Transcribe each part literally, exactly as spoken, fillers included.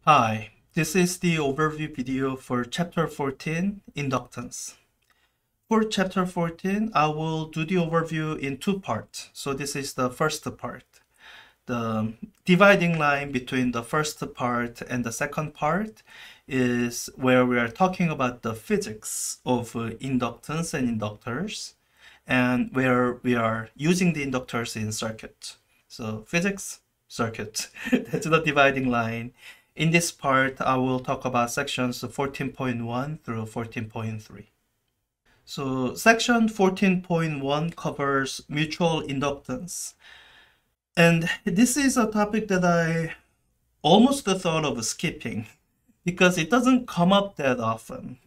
Hi, this is the overview video for Chapter fourteen, Inductance. For Chapter fourteen, I will do the overview in two parts. So this is the first part. The dividing line between the first part and the second part is where we are talking about the physics of uh, inductance and inductors, and where we are using the inductors in circuit. So physics, circuit, that's the dividing line. In this part, I will talk about sections fourteen point one through fourteen point three. So section fourteen point one covers mutual inductance. And this is a topic that I almost thought of skipping because it doesn't come up that often.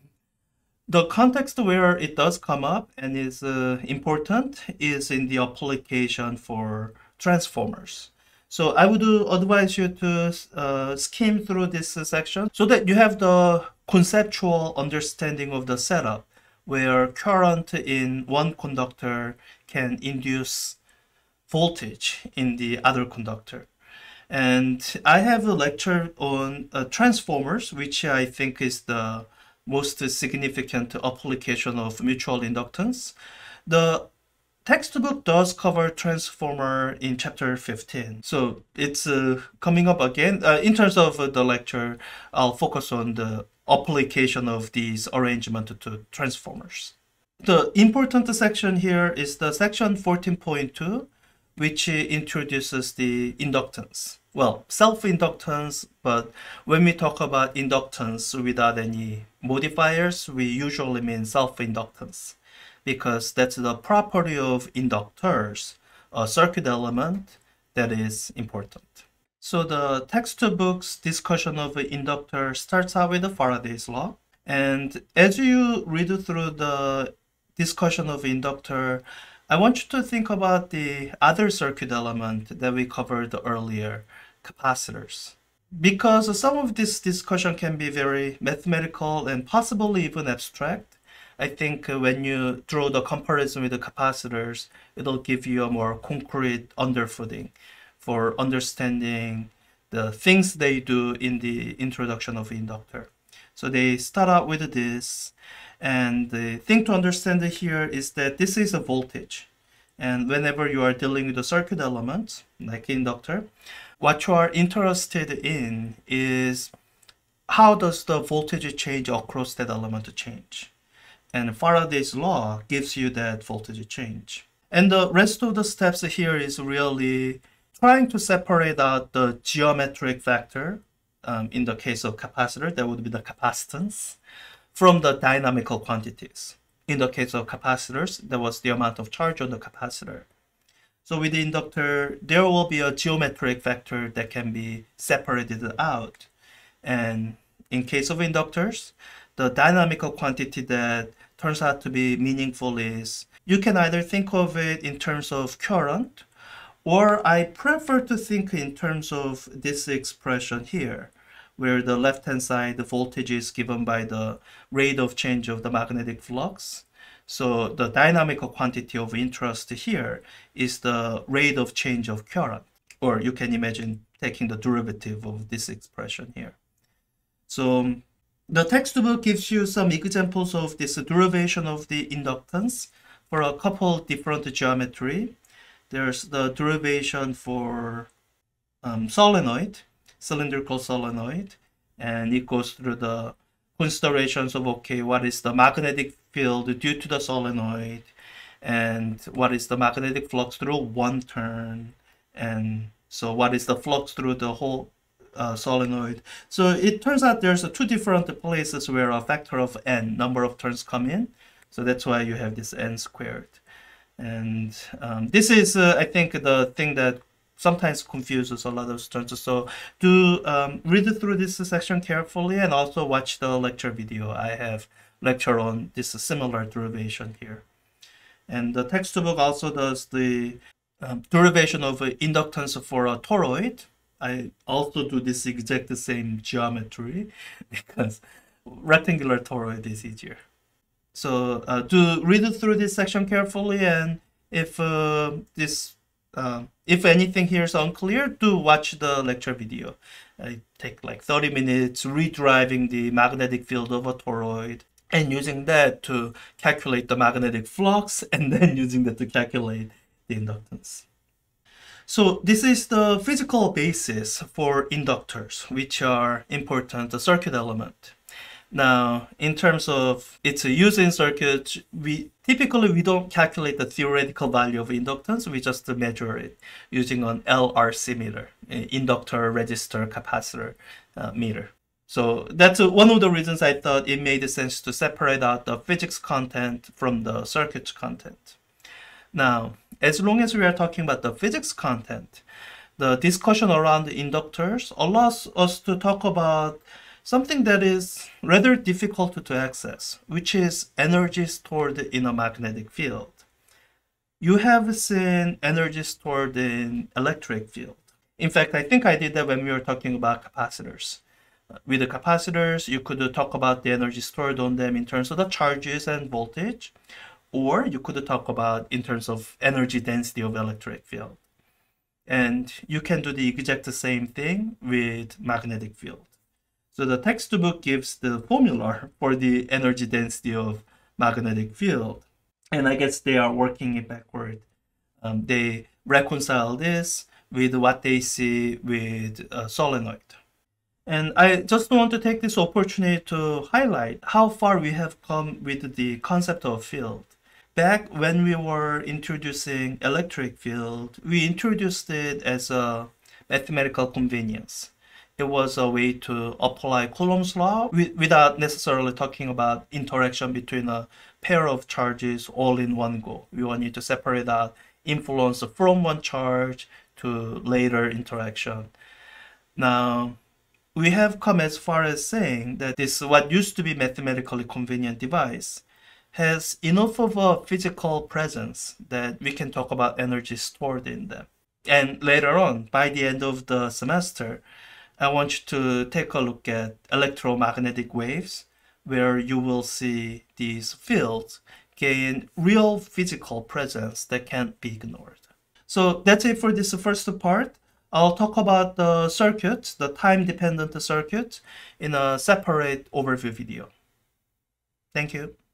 The context where it does come up and is uh, important is in the application for transformers. So I would advise you to uh, skim through this section so that you have the conceptual understanding of the setup where current in one conductor can induce voltage in the other conductor. And I have a lecture on uh, transformers, which I think is the most significant application of mutual inductance. The textbook does cover transformer in chapter fifteen, so it's uh, coming up again. Uh, in terms of uh, the lecture, I'll focus on the application of these arrangement to transformers. The important section here is the section fourteen point two, which introduces the inductance. Well, self-inductance, but when we talk about inductance without any modifiers, we usually mean self-inductance, because that's the property of inductors, a circuit element that is important. So the textbook's discussion of an inductor starts out with the Faraday's law. And as you read through the discussion of inductor, I want you to think about the other circuit element that we covered earlier, capacitors. Because some of this discussion can be very mathematical and possibly even abstract, I think when you draw the comparison with the capacitors, it'll give you a more concrete underfooting for understanding the things they do in the introduction of inductor. So they start out with this. And the thing to understand here is that this is a voltage. And whenever you are dealing with a circuit element, like inductor, what you are interested in is how does the voltage change across that element change. And Faraday's law gives you that voltage change. And the rest of the steps here is really trying to separate out the geometric factor, um, in the case of capacitor, that would be the capacitance, from the dynamical quantities. In the case of capacitors, that was the amount of charge on the capacitor. So with the inductor, there will be a geometric factor that can be separated out. And in case of inductors, the dynamical quantity that turns out to be meaningful is, you can either think of it in terms of current, or I prefer to think in terms of this expression here, where the left-hand side, the voltage is given by the rate of change of the magnetic flux. So the dynamical quantity of interest here is the rate of change of current, or you can imagine taking the derivative of this expression here. So the textbook gives you some examples of this derivation of the inductance for a couple different geometry. There's the derivation for um, solenoid, cylindrical solenoid, and it goes through the considerations of, okay, what is the magnetic field due to the solenoid, and what is the magnetic flux through one turn, and so what is the flux through the whole uh, solenoid. So it turns out there's uh, two different places where a factor of n, number of turns, come in. So that's why you have this n squared. And um, this is, uh, I think, the thing that sometimes confuses a lot of students. So do um, read through this section carefully and also watch the lecture video. I have lecture on this similar derivation here. And the textbook also does the um, derivation of uh, inductance for a toroid. I also do this exact same geometry because rectangular toroid is easier. So uh, do read through this section carefully, and if uh, this Um, if anything here is unclear, do watch the lecture video. It take like thirty minutes redriving the magnetic field of a toroid and using that to calculate the magnetic flux and then using that to calculate the inductance. So this is the physical basis for inductors, which are important circuit element. Now, in terms of its use in circuits, we typically we don't calculate the theoretical value of inductance. We just measure it using an L R C meter, inductor, resistor, capacitor uh, meter. So that's one of the reasons I thought it made sense to separate out the physics content from the circuit content. Now, as long as we are talking about the physics content, the discussion around the inductors allows us to talk about something that is rather difficult to access, which is energy stored in a magnetic field. You have seen energy stored in electric field. In fact, I think I did that when we were talking about capacitors. With the capacitors, you could talk about the energy stored on them in terms of the charges and voltage, or you could talk about in terms of energy density of electric field. And you can do the exact same thing with magnetic field. So the textbook gives the formula for the energy density of magnetic field. And I guess they are working it backward. Um, they reconcile this with what they see with a solenoid. And I just want to take this opportunity to highlight how far we have come with the concept of field. Back when we were introducing electric field, we introduced it as a mathematical convenience. It was a way to apply Coulomb's law without necessarily talking about interaction between a pair of charges all in one go. We wanted to separate out influence from one charge to later interaction. Now, we have come as far as saying that this what used to be mathematically convenient device has enough of a physical presence that we can talk about energy stored in them. And later on, by the end of the semester, I want you to take a look at electromagnetic waves, where you will see these fields gain real physical presence that can't be ignored. So that's it for this first part. I'll talk about the circuit, the time-dependent circuit, in a separate overview video. Thank you.